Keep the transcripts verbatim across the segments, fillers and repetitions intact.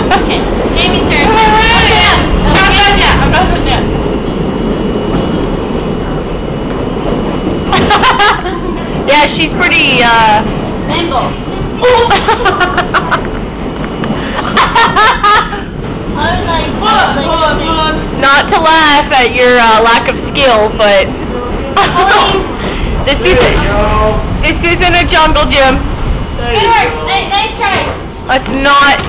Okay, Jamie's turn. I'm not done yet. I'm not done yet. Yeah, she's pretty, uh... Mangle. I was like... Hold on, hold on, hold on. Not to laugh at your uh, lack of skill, but... this isn't... This isn't a jungle gym. Good work. Nice, nice try. It's not...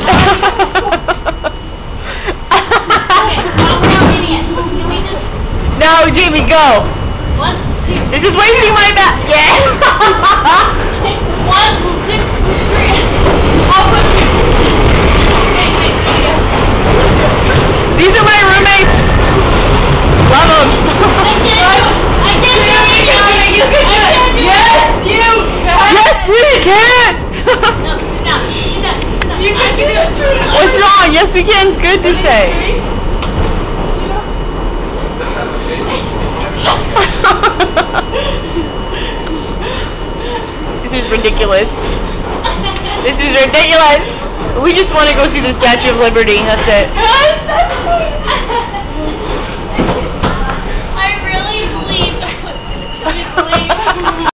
No, Jamie, go. One, two. This is wasting my back. Yeah. One, two, three. I'll put you. Wait, wait, wait. These are my roommates. Love them. I can't do it. I can't do it. You can do it. Yes, you can. Yes, we can. No, stop. Stop. You can do it. What's wrong? Yes, we can. It's good to say. This is ridiculous. This is ridiculous. We just want to go see the Statue of Liberty. That's it.